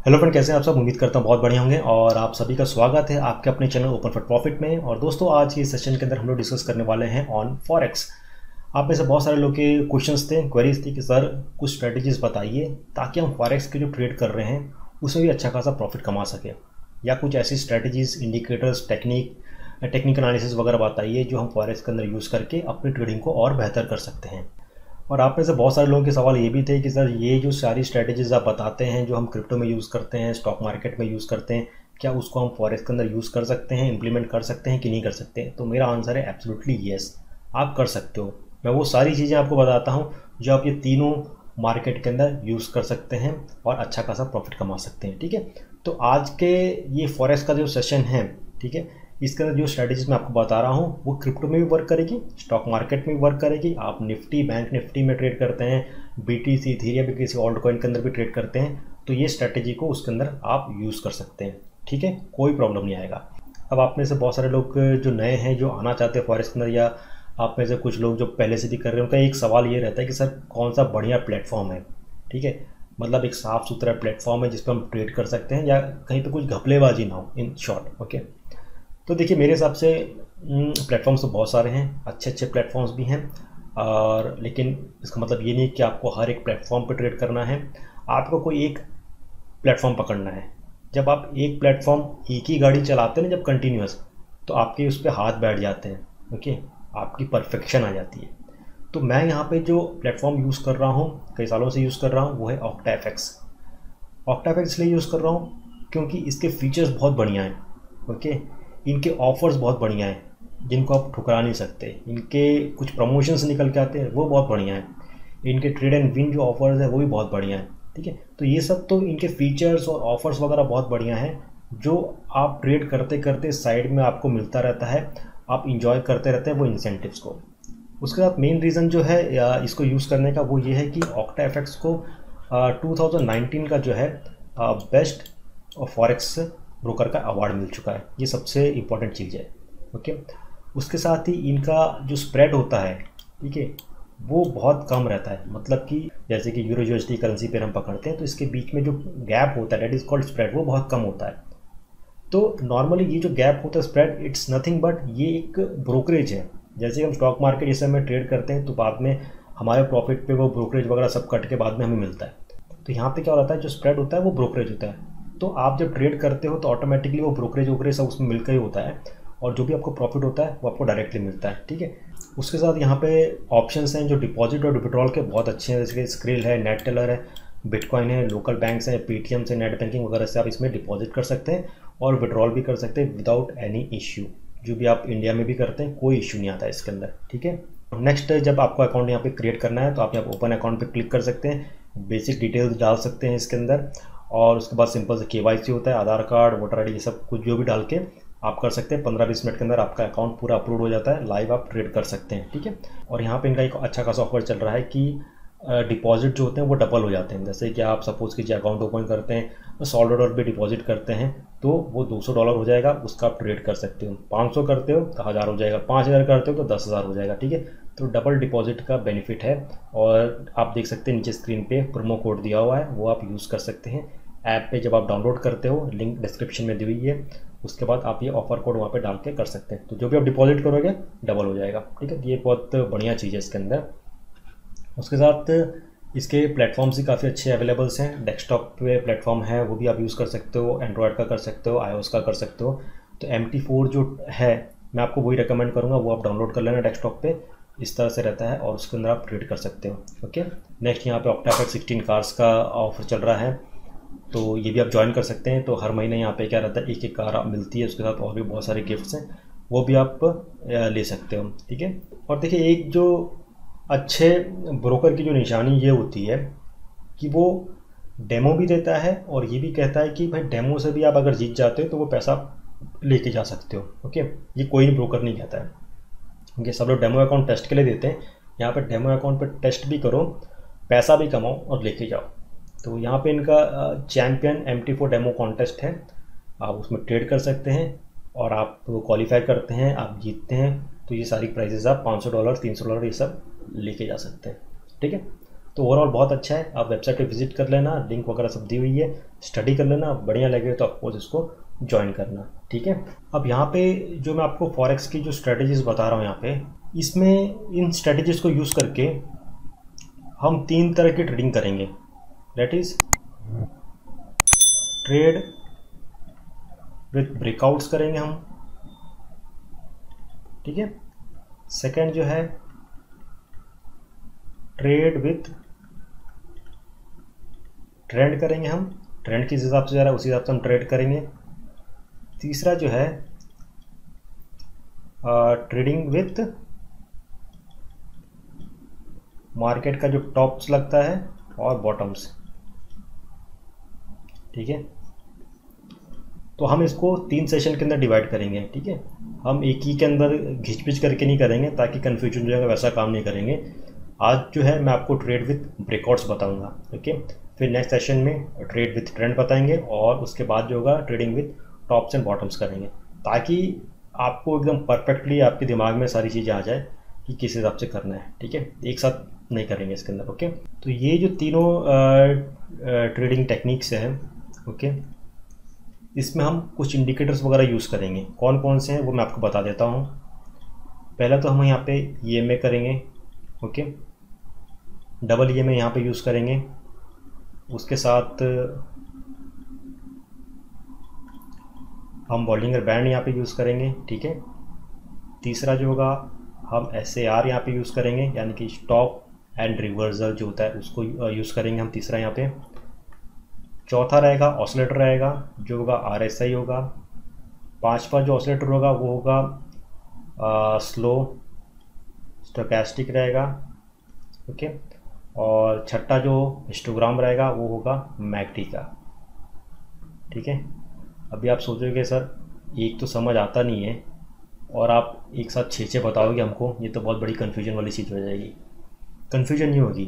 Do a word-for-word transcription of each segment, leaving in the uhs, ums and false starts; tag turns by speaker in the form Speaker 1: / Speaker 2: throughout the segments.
Speaker 1: Hello friend, कैसे हैं आप सब। उम्मीद करता हूँ बहुत बढ़िया होंगे और आप सभी का स्वागत है आपके अपने चैनल ओपन फॉर प्रॉफिट में। और दोस्तों, आज के सेशन के अंदर हम लोग डिस्कस करने वाले हैं ऑन फॉरेक्स। आप में से बहुत सारे लोग के क्वेश्चंस थे, क्वेरीज थी कि सर कुछ स्ट्रेटजीज बताइए ताकि हम फॉरेक्स के जो ट्रेड कर रहे हैं उसमें भी अच्छा खासा प्रॉफिट कमा सकें, या कुछ ऐसी strategies, indicators, technique technical analysis वगैरह बताइए जो हम फॉरेक्स के अंदर यूज़ करके अपनी ट्रेडिंग को और बेहतर कर सकते हैं। और आप में से बहुत सारे लोगों के सवाल ये भी थे कि सर ये जो सारी स्ट्रेटजीज आप बताते हैं जो हम क्रिप्टो में यूज़ करते हैं, स्टॉक मार्केट में यूज़ करते हैं, क्या उसको हम फॉरेक्स के अंदर यूज़ कर सकते हैं, इंप्लीमेंट कर सकते हैं कि नहीं कर सकते हैं। तो मेरा आंसर है एब्सोल्युटली येस, आप कर सकते हो। मैं वो सारी चीज़ें आपको बताता हूँ जो आप ये तीनों मार्केट के अंदर यूज़ कर सकते हैं और अच्छा खासा प्रॉफिट कमा सकते हैं। ठीक है, तो आज के ये फॉरेक्स का जो सेशन है, ठीक है, इसके अंदर जो स्ट्रैटेजीज मैं आपको बता रहा हूँ वो क्रिप्टो में भी वर्क करेगी, स्टॉक मार्केट में भी वर्क करेगी। आप निफ्टी, बैंक निफ्टी में ट्रेड करते हैं, बीटीसी, इथेरियम भी किसी ऑल्ट कॉइन के अंदर भी ट्रेड करते हैं, तो ये स्ट्रैटेजी को उसके अंदर आप यूज़ कर सकते हैं। ठीक है, कोई प्रॉब्लम नहीं आएगा। अब आप में से बहुत सारे लोग जो नए हैं, जो आना चाहते हैं फॉरेक्स के अंदर, या आप में से कुछ लोग जो पहले से भी कर रहे हैं, उनका एक सवाल ये रहता है कि सर कौन सा बढ़िया प्लेटफॉर्म है। ठीक है, मतलब एक साफ़ सुथरा प्लेटफॉर्म है जिस पर हम ट्रेड कर सकते हैं, या कहीं पर कुछ घपलेबाजी ना हो, इन शॉर्ट। ओके, तो देखिए मेरे हिसाब से प्लेटफॉर्म्स तो बहुत सारे हैं, अच्छे अच्छे प्लेटफॉर्म्स भी हैं, और लेकिन इसका मतलब ये नहीं कि आपको हर एक प्लेटफॉर्म पर ट्रेड करना है। आपको कोई एक प्लेटफॉर्म पकड़ना है। जब आप एक प्लेटफॉर्म, एक ही गाड़ी चलाते हैं ना जब कंटिन्यूस, तो आपके उस पर हाथ बैठ जाते हैं। ओके, आपकी परफेक्शन आ जाती है। तो मैं यहाँ पे जो प्लेटफॉर्म यूज़ कर रहा हूँ, कई सालों से यूज़ कर रहा हूँ, वो है ऑक्टाएफएक्स। ऑक्टाएफएक्स इसलिए यूज़ कर रहा हूँ क्योंकि इसके फीचर्स बहुत बढ़िया हैं। ओके, इनके ऑफ़र्स बहुत बढ़िया हैं जिनको आप ठुकरा नहीं सकते। इनके कुछ प्रमोशंस निकल के आते हैं, वो बहुत बढ़िया हैं। इनके ट्रेड एंड विन जो ऑफ़र्स है वो भी बहुत बढ़िया है। ठीक है, तो ये सब तो इनके फीचर्स और ऑफ़र्स वगैरह बहुत बढ़िया हैं, जो आप ट्रेड करते करते साइड में आपको मिलता रहता है, आप इंजॉय करते रहते हैं वो इंसेंटिव्स को। उसके साथ मेन रीज़न जो है इसको यूज़ करने का वो ये है कि ऑक्टाएफएक्स को टू थाउजेंड नाइनटीन का जो है बेस्ट फॉरेक्स ब्रोकर का अवार्ड मिल चुका है। ये सबसे इम्पोर्टेंट चीज़ है। ओके, उसके साथ ही इनका जो स्प्रेड होता है, ठीक है, वो बहुत कम रहता है। मतलब कि जैसे कि यूरो यूएसडी करेंसी पर हम पकड़ते हैं तो इसके बीच में जो गैप होता है, डेट इज़ कॉल्ड स्प्रेड, वो बहुत कम होता है। तो नॉर्मली ये जो गैप होता है स्प्रेड, इट्स नथिंग बट ये एक ब्रोकरेज है। जैसे हम स्टॉक मार्केट इस समय ट्रेड करते हैं तो बाद में हमारे प्रॉफिट पे वो ब्रोकरेज वगैरह सब कट के बाद में हमें मिलता है। तो यहाँ पे क्या होता है, जो स्प्रेड होता है वो ब्रोकरेज होता है। तो आप जब ट्रेड करते हो तो ऑटोमेटिकली वो ब्रोकरेज वोकरेज सब उसमें मिलकर ही होता है, और जो भी आपको प्रॉफिट होता है वो आपको डायरेक्टली मिलता है। ठीक है, उसके साथ यहाँ पे ऑप्शंस हैं जो डिपॉजिट और विड्रॉल के बहुत अच्छे हैं, जैसे कि स्क्रिल है, नेट टेलर है, बिटकॉइन है, लोकल बैंक्स हैं, पेटीएम से, नेट बैंकिंग वगैरह से आप इसमें डिपॉजिट कर सकते हैं और विड्रॉल भी कर सकते हैं विदाउट एनी इश्यू। जो भी आप इंडिया में भी करते हैं कोई इशू नहीं आता इसके अंदर। ठीक है, नेक्स्ट जब आपको अकाउंट यहाँ पे क्रिएट करना है तो आप यहाँ ओपन अकाउंट पे क्लिक कर सकते हैं, बेसिक डिटेल्स डाल सकते हैं इसके अंदर, और उसके बाद सिंपल से केवाईसी होता है, Aadhaar card, voter I D, ये सब कुछ जो भी डाल के आप कर सकते हैं। पंद्रह बीस मिनट के अंदर आपका अकाउंट पूरा अप्रूव हो जाता है, लाइव आप ट्रेड कर सकते हैं। ठीक है, और यहाँ पे इनका एक अच्छा खासा ऑफर चल रहा है कि डिपॉजिट जो होते हैं वो डबल हो जाते हैं। जैसे कि आप सपोज़ कीजिए अकाउंट ओपन करते हैं, सौ डॉलर भी डिपॉजिट करते हैं तो वो दो सौ डॉलर हो जाएगा, उसका आप ट्रेड कर सकते हो। पाँच सौ करते हो तो हज़ार हो जाएगा, पाँच हज़ार करते हो तो दस हज़ार हो जाएगा। ठीक है, तो डबल डिपॉजिट का बेनिफिट है। और आप देख सकते हैं नीचे स्क्रीन पे प्रोमो कोड दिया हुआ है, वो आप यूज़ कर सकते हैं ऐप पे। जब आप डाउनलोड करते हो, लिंक डिस्क्रिप्शन में दी हुई है, उसके बाद आप ये ऑफर कोड वहाँ पे डाल के कर सकते हैं। तो जो भी आप डिपॉजिट करोगे डबल हो जाएगा। ठीक है, ये बहुत बढ़िया चीज़ है इसके अंदर। उसके साथ इसके प्लेटफॉर्म्स भी काफ़ी अच्छे अवेलेबल्स हैं। डेस्कटॉप पे प्लेटफॉर्म है वो भी आप यूज़ कर सकते हो, एंड्रॉयड का कर सकते हो, आईओएस का कर सकते हो। तो एम टी फोर जो है मैं आपको वही रिकमेंड करूँगा, वो आप डाउनलोड कर लेना डेस्कटॉप पे। इस तरह से रहता है और उसके अंदर आप ट्रेड कर सकते हो। ओके, नेक्स्ट यहाँ पे ऑक्टाएफएक्स सिक्सटीन कार्स का ऑफर चल रहा है, तो ये भी आप ज्वाइन कर सकते हैं। तो हर महीने यहाँ पे क्या रहता है, एक एक कार आप मिलती है, उसके साथ और भी बहुत सारे गिफ्ट्स हैं, वो भी आप ले सकते हो। ठीक है, और देखिए एक जो अच्छे ब्रोकर की जो निशानी ये होती है कि वो डेमो भी देता है और ये भी कहता है कि भाई डेमो से भी आप अगर जीत जाते हो तो वो पैसा लेके जा सकते हो। ओके, ये कोई ब्रोकर नहीं कहता है, क्योंकि सब लोग डेमो अकाउंट टेस्ट के लिए देते हैं। यहाँ पे डेमो अकाउंट पे टेस्ट भी करो, पैसा भी कमाओ और लेके जाओ। तो यहाँ पे इनका champion M T four demo contest है, आप उसमें ट्रेड कर सकते हैं और आप क्वालिफाई करते हैं, आप जीतते हैं तो ये सारी प्राइजेस आप पाँच सौ डॉलर, तीन सौ डॉलर ये सब लेके जा सकते हैं। ठीक है, तो ओवरऑल बहुत अच्छा है, आप वेबसाइट पे विजिट कर लेना, लिंक वगैरह सब दी हुई है, स्टडी कर लेना, बढ़िया लगे तो ऑफकोर्स इसको ज्वाइन करना, ठीक है। अब यहाँ पे जो मैं आपको फॉरेक्स की जो स्ट्रेटजीज बता रहा हूँ यहाँ पे, इसमें इन स्ट्रेटजीज को यूज़ करके हम तीन तरह की ट्रेडिंग करेंगे। That is trade with breakouts करेंगे हम, ठीक है। सेकंड जो है ट्रेड विथ ट्रेंड करेंगे हम, ट्रेंड किस हिसाब से जा रहा है उसी हिसाब से हम ट्रेड करेंगे। तीसरा जो है ट्रेडिंग विथ मार्केट का जो टॉप्स लगता है और बॉटम्स, ठीक है। तो हम इसको तीन सेशन के अंदर डिवाइड करेंगे, ठीक है। हम एक ही के अंदर घिच-पिच करके नहीं करेंगे ताकि कन्फ्यूजन जो है वैसा काम नहीं करेंगे। आज जो है मैं आपको ट्रेड विथ ब्रेकआउट्स बताऊंगा, ओके। फिर नेक्स्ट सेशन में ट्रेड विथ ट्रेंड बताएंगे और उसके बाद जो होगा trading with tops and bottoms करेंगे, ताकि आपको एकदम परफेक्टली आपके दिमाग में सारी चीज़ें आ जाए कि किस हिसाब से करना है, ठीक है। एक साथ नहीं करेंगे इसके अंदर, ओके। तो ये जो तीनों ट्रेडिंग टेक्निक्स हैं, ओके, इसमें हम कुछ इंडिकेटर्स वगैरह यूज़ करेंगे। कौन कौन से हैं वो मैं आपको बता देता हूँ। पहला तो हम यहाँ पे ई एम ए करेंगे, okay, double E M A यहाँ पे यूज़ करेंगे। उसके साथ हम बॉलिंगर बैंड यहाँ पे यूज़ करेंगे, ठीक है। तीसरा जो होगा हम एस ए आर यहाँ पे यूज़ करेंगे, यानी कि स्टॉप एंड रिवर्सल जो होता है उसको यूज़ करेंगे हम तीसरा यहाँ पे। चौथा रहेगा ऑसिलेटर रहेगा, जो होगा आर एस आई होगा। पांचवा जो ऑसिलेटर होगा वो होगा स्लो स्टोकैस्टिक रहेगा, ओके। और छठा जो हिस्टोग्राम रहेगा वो होगा मैकडी का, ठीक है। अभी आप सोचोगे सर एक तो समझ आता नहीं है और आप एक साथ छः छः बताओगे हमको, ये तो बहुत बड़ी कन्फ्यूजन वाली चीज़ हो जाएगी। कन्फ्यूजन नहीं होगी।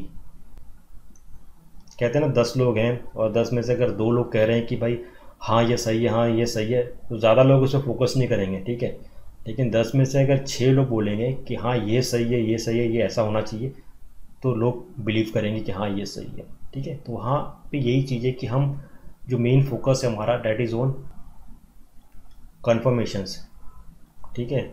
Speaker 1: कहते हैं ना दस लोग हैं और दस में से अगर दो लोग कह रहे हैं कि भाई हाँ ये सही है, हाँ ये सही है, तो ज़्यादा लोग उस पर फोकस नहीं करेंगे, ठीक है। लेकिन दस में से अगर छः लोग बोलेंगे कि हाँ ये सही है, ये सही है, ये ऐसा होना चाहिए, तो लोग बिलीव करेंगे कि हाँ ये सही है, ठीक है। तो वहाँ पे यही चीज़ है कि हम जो मेन फोकस है हमारा डैट इज़ ऑन कन्फर्मेशंस, ठीक है।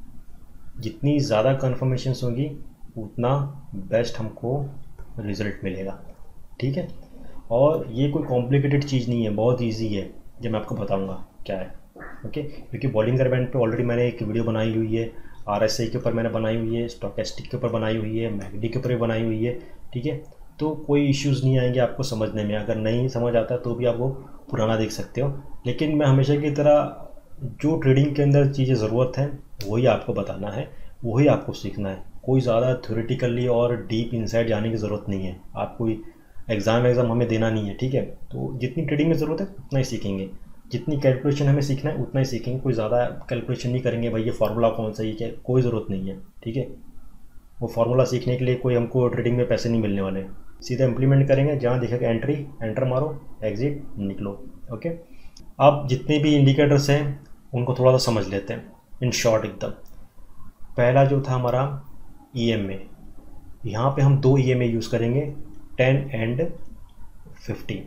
Speaker 1: जितनी ज़्यादा कन्फर्मेशंस होंगी उतना बेस्ट हमको रिज़ल्ट मिलेगा, ठीक है। और ये कोई कॉम्प्लिकेटेड चीज़ नहीं है, बहुत इजी है, जो मैं आपको बताऊंगा क्या है, ओके। क्योंकि बॉलिंगर बैंड पे ऑलरेडी मैंने एक वीडियो बनाई हुई है, आर एस आई के ऊपर मैंने बनाई हुई है, स्टोकेस्टिक के ऊपर बनाई हुई है, मैकडी के ऊपर भी बनाई हुई है, ठीक है। तो कोई इश्यूज़ नहीं आएंगे आपको समझने में। अगर नहीं समझ आता तो भी आप वो पुराना देख सकते हो। लेकिन मैं हमेशा की तरह जो ट्रेडिंग के अंदर चीज़ें ज़रूरत है वही आपको बताना है, वही आपको सीखना है। कोई ज़्यादा थ्योरेटिकली और डीप इनसाइड जाने की ज़रूरत नहीं है। आप कोई एग्ज़ाम एग्ज़ाम हमें देना नहीं है, ठीक है। तो जितनी ट्रेडिंग में ज़रूरत है उतना ही सीखेंगे, जितनी कैलकुलेशन हमें सीखना है उतना ही सीखेंगे। कोई ज़्यादा कैलकुलेशन नहीं करेंगे भाई ये फार्मूला कौन सा, ये क्या, कोई ज़रूरत नहीं है, ठीक है। वो फार्मूला सीखने के लिए कोई हमको ट्रेडिंग में पैसे नहीं मिलने वाले। सीधा इम्प्लीमेंट करेंगे, जहाँ दिखेगा एंट्री एंटर मारो, एग्जिट निकलो, ओके। अब जितने भी इंडिकेटर्स हैं उनको थोड़ा सा समझ लेते हैं इन शॉर्ट एकदम। पहला जो था हमारा ई एम ए, यहाँ पे हम दो ई एम ए यूज़ करेंगे, ten and fifteen.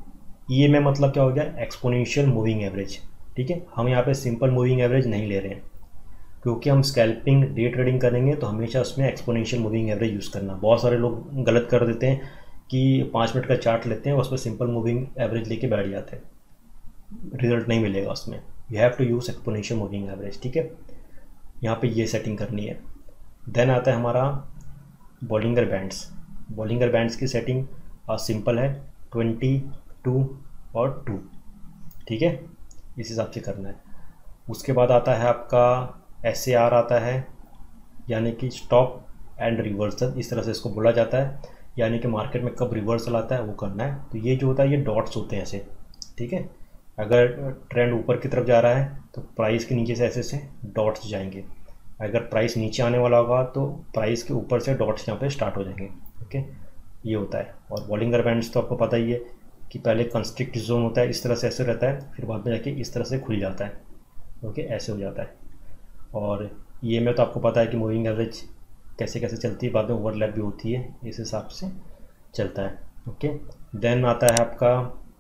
Speaker 1: E M A मतलब क्या हो गया, एक्सपोनेंशियल मूविंग एवरेज, ठीक है। हम यहाँ पे सिंपल मूविंग एवरेज नहीं ले रहे हैं, क्योंकि हम स्कैल्पिंग डे ट्रेडिंग करेंगे तो हमेशा उसमें एक्सपोनेंशियल मूविंग एवरेज यूज़ करना। बहुत सारे लोग गलत कर देते हैं कि पाँच मिनट का चार्ट लेते हैं उस पर सिंपल मूविंग एवरेज लेके बैठ जाते हैं, रिजल्ट नहीं मिलेगा उसमें। You have to use exponential moving average, ठीक है। यहाँ पे ये सेटिंग करनी है। देन आता है हमारा बॉलिंगर बैंड्स। बॉलिंगर बैंड्स की सेटिंग सिंपल है, ट्वेंटी, टू और टू, ठीक है, इस हिसाब से करना है। उसके बाद आता है आपका एस ए आर आता है, यानी कि स्टॉप एंड रिवर्सल, इस तरह से इसको बोला जाता है। यानी कि मार्केट में कब रिवर्सल आता है वो करना है। तो ये जो होता है ये डॉट्स होते हैं ऐसे, ठीक है। अगर ट्रेंड ऊपर की तरफ जा रहा है तो प्राइस के नीचे से ऐसे से डॉट्स जाएंगे। अगर प्राइस नीचे आने वाला होगा तो प्राइस के ऊपर से डॉट्स यहाँ पे स्टार्ट हो जाएंगे, ओके। ये होता है। और बॉलिंगर बैंड्स तो आपको पता ही है कि पहले कंस्ट्रिक्ट जोन होता है, इस तरह से ऐसे रहता है, फिर बाद में जाके इस तरह से खुल जाता है, ओके, ऐसे हो जाता है। और ये में तो आपको पता है कि मूविंग एवरेज कैसे कैसे चलती है, बाद में ओवरलैप भी होती है, इस हिसाब से चलता है। ओके, देन आता है आपका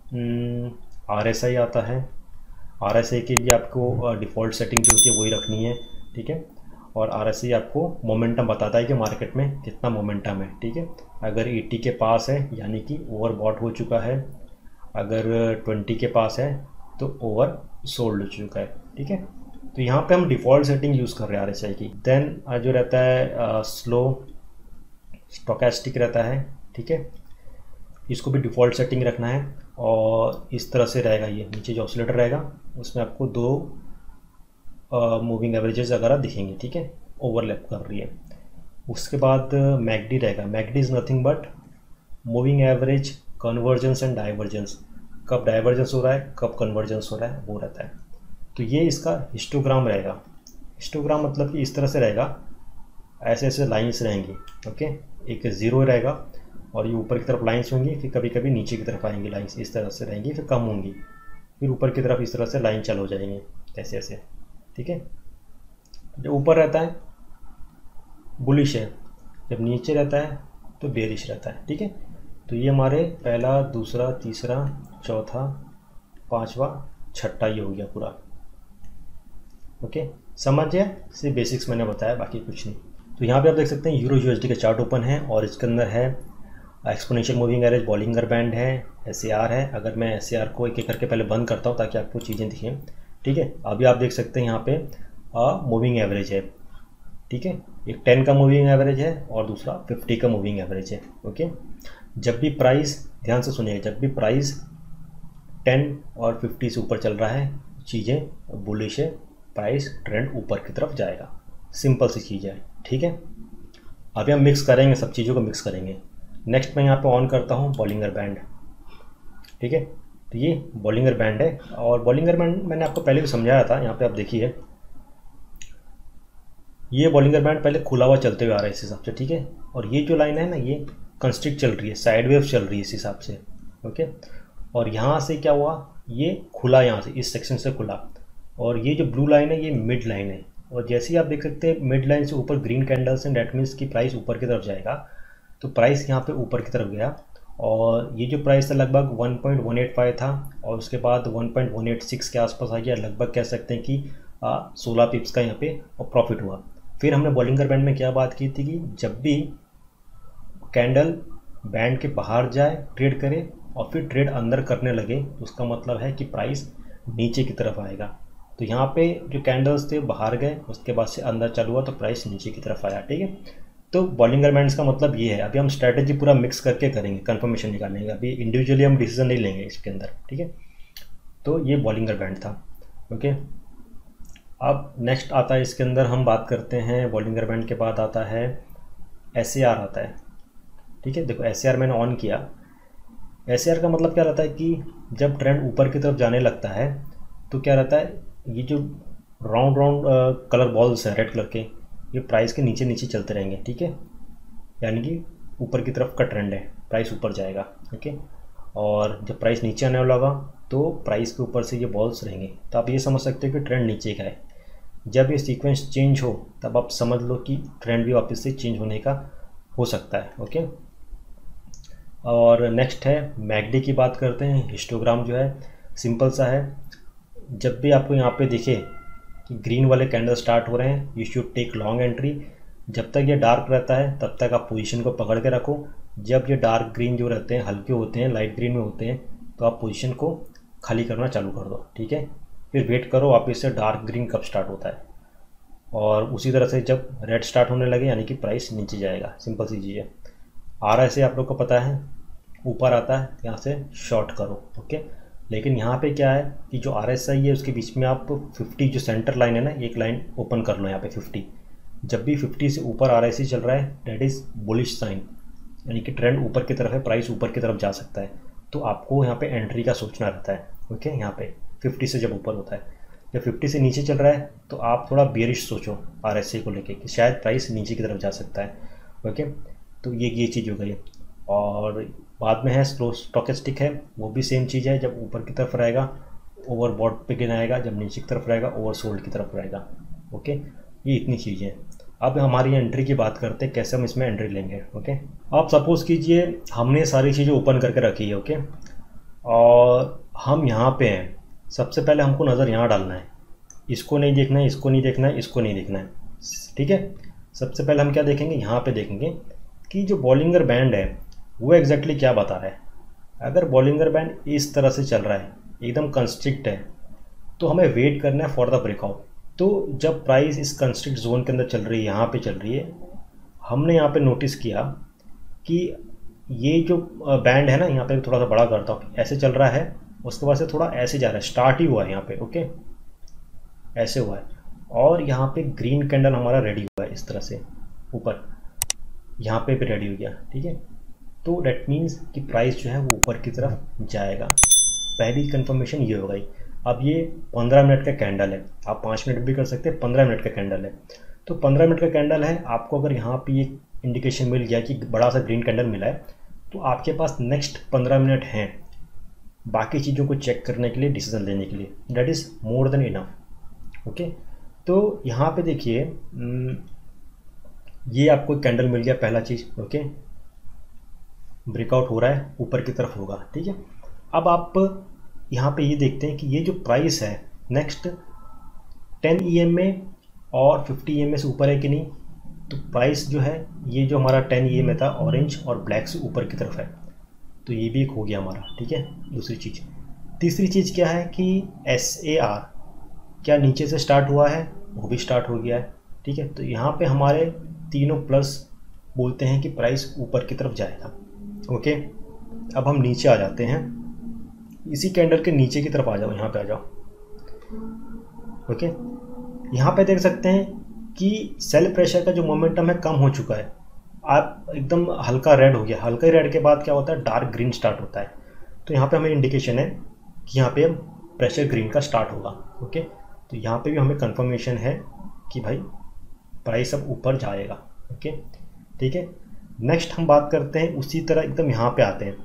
Speaker 1: आर एस आई आता है। आर एस आई की भी आपको डिफ़ॉल्ट सेटिंग जो होती है वही रखनी है, ठीक है। और आर एस आई आपको मोमेंटम बताता है कि मार्केट में कितना मोमेंटम है, ठीक है। अगर एटी के पास है यानी कि ओवरबॉट हो चुका है, अगर ट्वेंटी के पास है तो ओवर सोल्ड हो चुका है, ठीक है। तो यहाँ पे हम डिफ़ॉल्ट सेटिंग यूज़ कर रहे हैं आर एस आई की। देन जो रहता है स्लो स्टोकेस्टिक रहता है, ठीक है। इसको भी डिफ़ॉल्ट सेटिंग रखना है और इस तरह से रहेगा। ये नीचे जो ऑसिलेटर रहेगा उसमें आपको दो मूविंग एवरेजेस वगैरह दिखेंगे, ठीक है, ओवरलैप कर रही है। उसके बाद मैकडी रहेगा। MACD is nothing but moving average convergence and divergence. कब डाइवर्जेंस हो रहा है कब कन्वर्जेंस हो रहा है वो रहता है। तो ये इसका हिस्टोग्राम रहेगा। हिस्टोग्राम मतलब कि इस तरह से रहेगा, ऐसे ऐसे लाइंस रहेंगी, ओके। एक ज़ीरो रहेगा और ये ऊपर की तरफ लाइंस होंगी, फिर कभी कभी नीचे की तरफ आएंगी लाइंस, इस तरह से रहेंगी, फिर कम होंगी, फिर ऊपर की तरफ इस तरह से लाइन चालू हो जाएंगी, ऐसे ऐसे, ठीक है। जो ऊपर रहता है बुलिश है, जब नीचे रहता है तो बेरिश रहता है, ठीक है। तो ये हमारे पहला, दूसरा, तीसरा, चौथा, पांचवा, छठा ये हो गया पूरा, ओके। समझिए, सिर्फ बेसिक्स मैंने बताया, बाकी कुछ नहीं। तो यहाँ पे आप देख सकते हैं यूरो यूएसडी का चार्ट ओपन है और इसके अंदर है exponential moving average, Bollinger band है, एस ए आर है। अगर मैं एस ए आर को एक एक करके पहले बंद करता हूँ ताकि आपको चीज़ें दिखें, ठीक है। अभी आप देख सकते हैं यहाँ पे मूविंग एवरेज है, ठीक है। एक टेन का मूविंग एवरेज है और दूसरा फिफ्टी का मूविंग एवरेज है, ओके। जब भी प्राइस, ध्यान से सुनिएगा, जब भी प्राइस टेन और फिफ्टी से ऊपर चल रहा है चीज़ें बुलिश है, प्राइस ट्रेंड ऊपर की तरफ जाएगा। सिंपल सी चीज़ है, ठीक है। अभी हम मिक्स करेंगे, सब चीज़ों को मिक्स करेंगे। नेक्स्ट मैं यहाँ पे ऑन करता हूँ बॉलिंगर बैंड, ठीक है। तो ये बॉलिंगर बैंड है और बॉलिंगर बैंड मैंने आपको पहले भी समझाया था। यहाँ पे आप देखिए, ये बॉलिंगर बैंड पहले खुला हुआ चलते हुए आ रहा है इस हिसाब से, ठीक है। और ये जो लाइन है ना, ये कंस्ट्रिक्ट चल रही है, साइड वेव चल रही है इस हिसाब से, ओके। और यहाँ से क्या हुआ, ये खुला, यहाँ से इस सेक्शन से खुला, और ये जो ब्लू लाइन है ये मिड लाइन है। और जैसे ही आप देख सकते हैं मिड लाइन से ऊपर ग्रीन कैंडल्स हैं, डेट मीन्स की प्राइस ऊपर की तरफ जाएगा। तो प्राइस यहाँ पे ऊपर की तरफ गया और ये जो प्राइस था लगभग one point one eight five था और उसके बाद one point one eight six के आसपास आ गया। लगभग कह सकते हैं कि सोलह पिप्स का यहाँ पे और प्रॉफिट हुआ। फिर हमने बॉलिंगर बैंड में क्या बात की थी कि जब भी कैंडल बैंड के बाहर जाए ट्रेड करे और फिर ट्रेड अंदर करने लगे तो उसका मतलब है कि प्राइस नीचे की तरफ आएगा। तो यहाँ पे जो कैंडल्स थे बाहर गए, उसके बाद से अंदर चालू हुआ तो प्राइस नीचे की तरफ आया, ठीक है। तो बॉलिंगर बैंड्स का मतलब ये है। अभी हम स्ट्रैटेजी पूरा मिक्स करके करेंगे, कंफर्मेशन निकालेंगे। अभी इंडिविजुअली हम डिसीजन नहीं लेंगे इसके अंदर, ठीक है। तो ये बॉलिंगर बैंड था, ओके। अब नेक्स्ट आता है इसके अंदर हम बात करते हैं, बॉलिंगर बैंड के बाद आता है एस ए आर आता है, ठीक है। देखो एस ए आर मैंने ऑन किया। एस ए आर का मतलब क्या रहता है कि जब ट्रेंड ऊपर की तरफ जाने लगता है तो क्या रहता है, ये जो राउंड राउंड कलर बॉल्स हैं रेड कलर के, ये प्राइस के नीचे नीचे चलते रहेंगे, ठीक है। यानी कि ऊपर की तरफ का ट्रेंड है, प्राइस ऊपर जाएगा, ओके। और जब प्राइस नीचे आने वाला होगा तो प्राइस के ऊपर से ये बॉल्स रहेंगे। तो आप ये समझ सकते हो कि ट्रेंड नीचे का है। जब ये सीक्वेंस चेंज हो तब आप समझ लो कि ट्रेंड भी वापस से चेंज होने का हो सकता है, ओके। और नेक्स्ट है मैकडी की बात करते हैं। हिस्टोग्राम जो है सिंपल सा है। जब भी आपको यहाँ पे दिखे कि ग्रीन वाले कैंडल स्टार्ट हो रहे हैं, you should take long entry. जब तक ये डार्क रहता है तब तक आप पोजीशन को पकड़ के रखो। जब ये डार्क ग्रीन जो रहते हैं, हल्के होते हैं, लाइट ग्रीन में होते हैं, तो आप पोजीशन को खाली करना चालू कर दो, ठीक है। फिर वेट करो वापस से डार्क ग्रीन कब स्टार्ट होता है, और उसी तरह से जब रेड स्टार्ट होने लगे यानी कि प्राइस नीचे जाएगा। सिंपल सी चीज़ है। आर एस ए आप लोग को पता है ऊपर आता है, यहाँ से शॉर्ट करो, ओके। लेकिन यहाँ पे क्या है कि जो आर एस आई है उसके बीच में आप फिफ्टी जो सेंटर लाइन है ना, एक लाइन ओपन कर लो यहाँ पे फिफ्टी। जब भी फिफ्टी से ऊपर आर एस आई चल रहा है डेट इज़ बुलिश साइन, यानी कि ट्रेंड ऊपर की तरफ है, प्राइस ऊपर की तरफ जा सकता है। तो आपको यहाँ पे एंट्री का सोचना रहता है, ओके। यहाँ पे फिफ्टी से जब ऊपर होता है, जब फिफ्टी से नीचे चल रहा है तो आप थोड़ा बेरिश सोचो आर एस आई को लेके कि शायद प्राइस नीचे की तरफ जा सकता है, ओके। तो ये ये चीज़ हो गई। और बाद में है स्लो स्टोकेस्टिक है, वो भी सेम चीज़ है। जब ऊपर की तरफ रहेगा ओवरबॉट पे गिनाएगा, जब नीचे की तरफ रहेगा ओवर सोल्ड की तरफ रहेगा, ओके। ये इतनी चीज़ें हैं। अब हमारी एंट्री की बात करते हैं, कैसे हम इसमें एंट्री लेंगे। ओके, आप सपोज़ कीजिए हमने सारी चीज़ें ओपन करके रखी है। ओके, और हम यहाँ पे हैं। सबसे पहले हमको नज़र यहाँ डालना है, इसको नहीं देखना है, इसको नहीं देखना है, इसको नहीं देखना है। ठीक है, सबसे पहले हम क्या देखेंगे, यहाँ पे देखेंगे कि जो बॉलिंगर बैंड है वो एग्जैक्टली क्या बता रहा है। अगर बॉलिंगर बैंड इस तरह से चल रहा है, एकदम कंस्ट्रिक्ट है, तो हमें वेट करना है फॉर द ब्रेकआउट। तो जब प्राइस इस कंस्ट्रिक्ट जोन के अंदर चल रही है, यहाँ पे चल रही है, हमने यहाँ पे नोटिस किया कि ये जो बैंड है ना, यहाँ पे थोड़ा सा बड़ा करता हूँ, ऐसे चल रहा है, उसके बाद से थोड़ा ऐसे जा रहा है, स्टार्ट ही हुआ है यहाँ पे। ओके, ऐसे हुआ है, और यहाँ पे ग्रीन कैंडल हमारा रेडी हुआ है इस तरह से ऊपर, यहाँ पे भी रेडी हो गया। ठीक है, तो डेट मीन्स कि प्राइस जो है वो ऊपर की तरफ जाएगा। पहली कंफर्मेशन ये हो गई। अब ये पंद्रह मिनट का कैंडल है, आप पाँच मिनट भी कर सकते हैं, पंद्रह मिनट का कैंडल है। तो पंद्रह मिनट का कैंडल है, आपको अगर यहाँ पे ये इंडिकेशन मिल गया कि बड़ा सा ग्रीन कैंडल मिला है, तो आपके पास नेक्स्ट पंद्रह मिनट हैं बाकी चीज़ों को चेक करने के लिए, डिसीजन लेने के लिए। That is more than enough. Okay, तो यहाँ पे देखिए ये आपको कैंडल मिल गया, पहला चीज़। ओके, ब्रेकआउट हो रहा है, ऊपर की तरफ होगा। ठीक है, अब आप यहाँ पे ये देखते हैं कि ये जो प्राइस है नेक्स्ट टेन ई एम में और फिफ्टी ई एम में से ऊपर है कि नहीं। तो प्राइस जो है ये जो हमारा टेन ई एम में था, ऑरेंज और ब्लैक से ऊपर की तरफ है, तो ये भी एक हो गया हमारा। ठीक है, दूसरी चीज़। तीसरी चीज़ क्या है कि एस ए आर क्या नीचे से स्टार्ट हुआ है, वो भी स्टार्ट हो गया है। ठीक है, तो यहाँ पे हमारे तीनों प्लस बोलते हैं कि प्राइस ऊपर की तरफ जाएगा। ओके, अब हम नीचे आ जाते हैं, इसी कैंडल के नीचे की तरफ आ जाओ, यहाँ पे आ जाओ। ओके, यहाँ पे देख सकते हैं कि सेल प्रेशर का जो मोमेंटम है कम हो चुका है। आप एकदम हल्का रेड हो गया, हल्का रेड के बाद क्या होता है, डार्क ग्रीन स्टार्ट होता है। तो यहाँ पे हमें इंडिकेशन है कि यहाँ पे प्रेशर ग्रीन का स्टार्ट होगा। ओके, तो यहाँ पे भी हमें कंफर्मेशन है कि भाई प्राइस अब ऊपर जाएगा। ओके, ठीक है। नेक्स्ट हम बात करते हैं उसी तरह एकदम यहाँ पे आते हैं,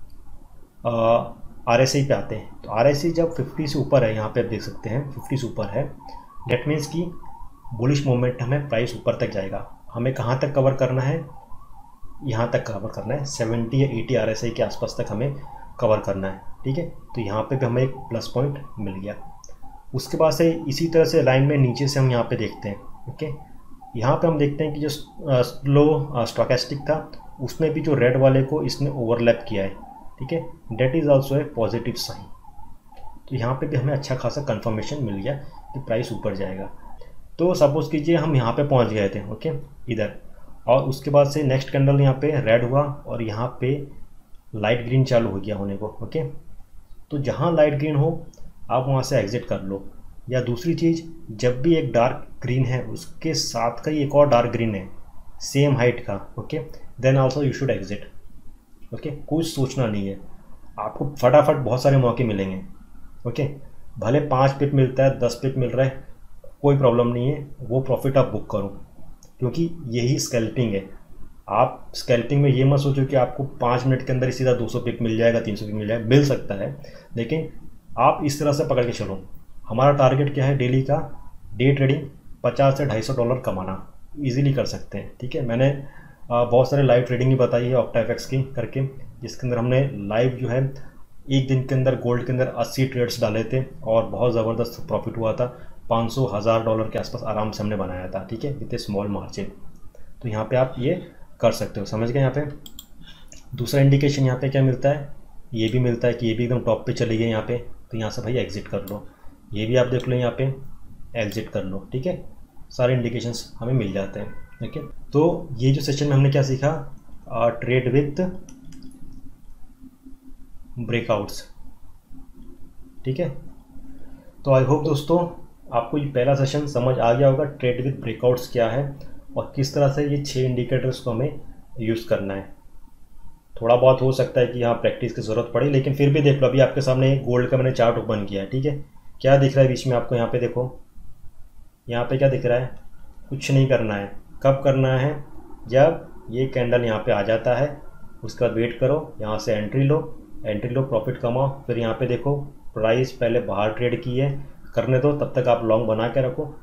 Speaker 1: आर एस आई पे आते हैं। तो आर एस आई जब फिफ्टी से ऊपर है, यहाँ पे आप देख सकते हैं फिफ्टी से ऊपर है, डेट मीन्स कि बुलिश मोमेंट हमें प्राइस ऊपर तक जाएगा। हमें कहाँ तक कवर करना है, यहाँ तक कवर करना है, सेवेंटी या एटी आर एस आई के आसपास तक हमें कवर करना है। ठीक है, तो यहाँ पे भी हमें एक प्लस पॉइंट मिल गया। उसके बाद से इसी तरह से लाइन में नीचे से हम यहाँ पे देखते हैं। ओके, यहाँ पे हम देखते हैं कि जो स्लो स्टोकेस्टिक था उसमें भी जो रेड वाले को इसने ओवरलैप किया है। ठीक है, that is also a positive sign. तो यहाँ पे भी हमें अच्छा खासा कंफर्मेशन मिल गया कि प्राइस ऊपर जाएगा। तो सपोज़ कीजिए हम यहाँ पे पहुँच गए थे, ओके इधर, और उसके बाद से नेक्स्ट कैंडल यहाँ पे रेड हुआ और यहाँ पे लाइट ग्रीन चालू हो गया होने को। ओके, तो जहाँ लाइट ग्रीन हो आप वहाँ से एग्जिट कर लो। या दूसरी चीज़, जब भी एक डार्क ग्रीन है उसके साथ का ही एक और डार्क ग्रीन है सेम हाइट का, okay, then also you should exit. Okay, कुछ सोचना नहीं है, आपको फटाफट बहुत सारे मौके मिलेंगे। ओके, भले पाँच पिप मिलता है, दस पिप मिल रहा है, कोई प्रॉब्लम नहीं है, वो प्रॉफिट आप बुक करो, क्योंकि यही स्कैल्पिंग है। आप स्कैल्पिंग में ये मत सोचो कि आपको पाँच मिनट के अंदर ही सीधा दो सौ पिप मिल जाएगा, तीन सौ पिप मिल जाएगा, मिल सकता है, लेकिन आप इस तरह से पकड़ के चलो। हमारा टारगेट क्या है, डेली का डे ट्रेडिंग पचास से ढाई सौ डॉलर कमाना इजीली कर सकते हैं। ठीक है, मैंने बहुत सारे लाइव ट्रेडिंग भी बताई है ऑक्टाफेक्स की करके, जिसके अंदर हमने लाइव जो है एक दिन के अंदर गोल्ड के अंदर अस्सी ट्रेड्स डाले थे और बहुत ज़बरदस्त प्रॉफिट हुआ था, पाँच सौ हज़ार डॉलर के आसपास आराम से हमने बनाया था। ठीक है, विद ए स्मॉल मार्जिन। तो यहाँ पे आप ये कर सकते हो, समझ गए। यहाँ पे दूसरा इंडिकेशन यहाँ पे क्या मिलता है, ये भी मिलता है कि ये भी एकदम टॉप पे चली गई यहाँ पे, तो यहाँ से भाई एग्जिट कर लो। ये भी आप देख लो, यहाँ पे एग्जिट कर लो। ठीक है, सारे इंडिकेशंस हमें मिल जाते हैं। ठीक है, तो ये जो सेशन में हमने क्या सीखा, ट्रेड विथ ब्रेकआउट्स। ठीक है, तो आई होप दोस्तों आपको ये पहला सेशन समझ आ गया होगा, ट्रेड विथ ब्रेकआउट्स क्या है और किस तरह से ये छः इंडिकेटर्स को हमें यूज़ करना है। थोड़ा बहुत हो सकता है कि यहाँ प्रैक्टिस की ज़रूरत पड़े, लेकिन फिर भी देख लो, अभी आपके सामने गोल्ड का मैंने चार्ट ओपन किया है। ठीक है, क्या दिख रहा है बीच में आपको, यहाँ पे देखो, यहाँ पे क्या दिख रहा है, कुछ नहीं करना है। कब करना है, जब ये कैंडल यहाँ पे आ जाता है, उसके बाद वेट करो, यहाँ से एंट्री लो, एंट्री लो, प्रॉफिट कमाओ। फिर यहाँ पे देखो प्राइस पहले बाहर ट्रेड की है, करने दो, तब तक आप लॉन्ग बना के रखो,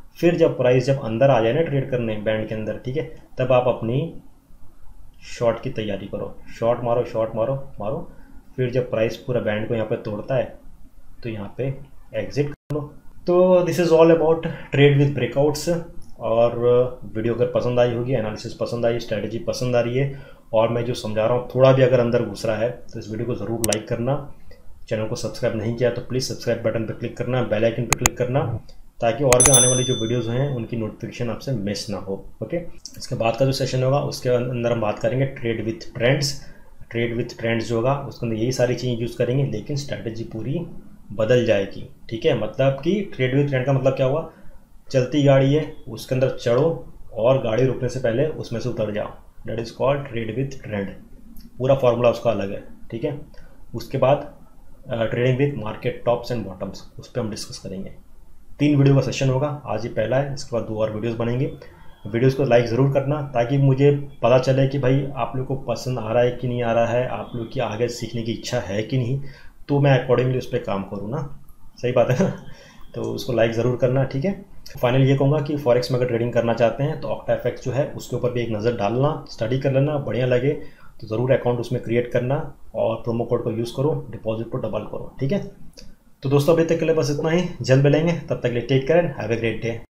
Speaker 1: फिर जब प्राइस जब अंदर आ जाए ना ट्रेड करने बैंड के अंदर, ठीक है, तब आप अपनी शॉर्ट की तैयारी करो, शॉर्ट मारो शॉर्ट मारो मारो। फिर जब प्राइस पूरा बैंड को यहाँ पे तोड़ता है तो यहाँ पे एग्जिट कर लो। तो this is all about trade with breakouts. और वीडियो अगर पसंद आई होगी, एनालिसिस पसंद आई, स्ट्रेटजी पसंद आ रही है और मैं जो समझा रहा हूँ थोड़ा भी अगर अंदर घुस रहा है तो इस वीडियो को ज़रूर लाइक करना। चैनल को सब्सक्राइब नहीं किया तो प्लीज़ सब्सक्राइब बटन पर क्लिक करना, बेल आइकन पर क्लिक करना, ताकि और भी आने वाली जो वीडियोस हैं उनकी नोटिफिकेशन आपसे मिस ना हो। ओके, इसके बाद का जो सेशन होगा उसके अंदर हम बात करेंगे trade with trends. Trade with trends जो होगा उसके अंदर यही सारी चीज़ें यूज़ करेंगे, लेकिन स्ट्रैटेजी पूरी बदल जाएगी। ठीक है, मतलब कि ट्रेड विथ ट्रेंड का मतलब क्या हुआ, चलती गाड़ी है उसके अंदर चढ़ो और गाड़ी रुकने से पहले उसमें से उतर जाओ, that is called trade with trend. पूरा फार्मूला उसका अलग है। ठीक है, उसके बाद trading with market tops and bottoms, उस पर हम डिस्कस करेंगे। तीन वीडियो का सेशन होगा, आज ही पहला है, इसके बाद दो और वीडियोस बनेंगे। वीडियोस को लाइक ज़रूर करना ताकि मुझे पता चले कि भाई आप लोग को पसंद आ रहा है कि नहीं आ रहा है, आप लोग की आगे सीखने की इच्छा है कि नहीं, तो मैं अकॉर्डिंगली उस पर काम करूँ ना। सही बात है ना, तो उसको लाइक ज़रूर करना। ठीक है, फाइनल ये कहूँगा कि फॉरेक्स में अगर ट्रेडिंग करना चाहते हैं तो ऑक्टा एफ एक्स जो है उसके ऊपर भी एक नज़र डालना, स्टडी कर लेना, बढ़िया लगे तो ज़रूर अकाउंट उसमें क्रिएट करना और प्रोमो कोड को यूज़ करो, डिपॉजिट को डबल करो। ठीक है, तो दोस्तों अभी तक के लिए बस इतना ही, जल्द मिलेंगे, तब तक के लिए take care and have a great day.